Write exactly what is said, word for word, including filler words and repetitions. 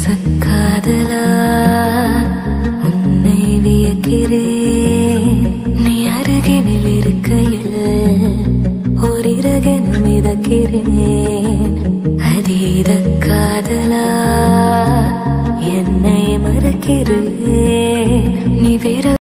நேசக்காதலா உன்னை வியக்கிறேன். நீ அருகினில் இருக்கையில் ஓரிரகென மிதக்கிறேன். அதீத காதலா